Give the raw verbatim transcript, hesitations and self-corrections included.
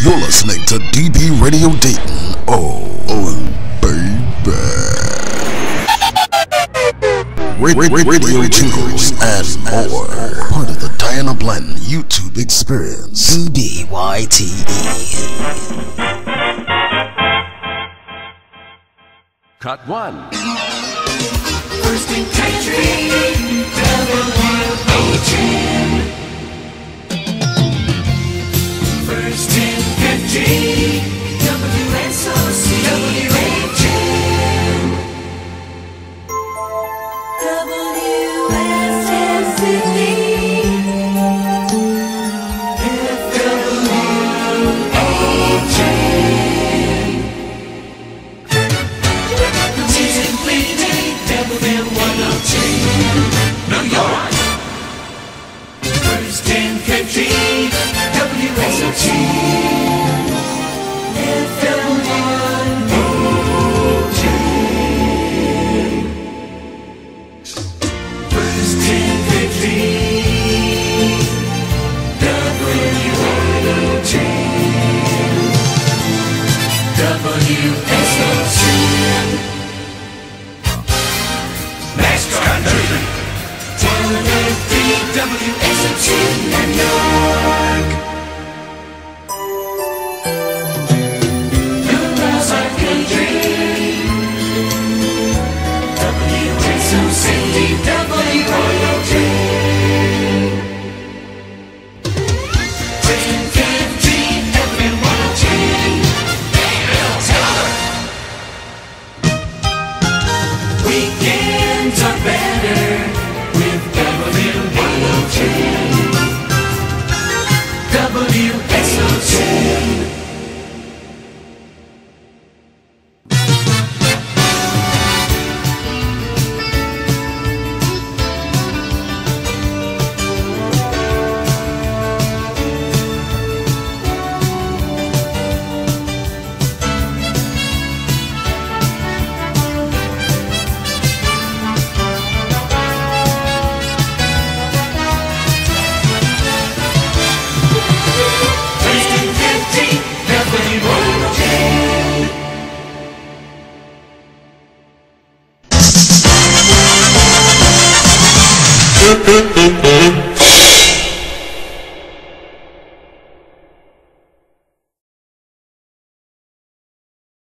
You're listening to D B Radio Dayton. Oh, oh baby. Radio, radio, radio Jingles and more. Part of the Diana Blanton YouTube experience. D B Y T E. Cut one. First in country, W S O C. First in country, W S O C. W H M. W S S Sydney. F W H M. Simply W M one oh two. New York. First in country, W S O C. F W one oh two. First in country, W one oh two. W S O C. Next country, Tennessee, W S O C, New York. New Brunswick country, W S O C, W one oh two. Ten country, W one oh two. Weekends are better with W one oh two. W S O C.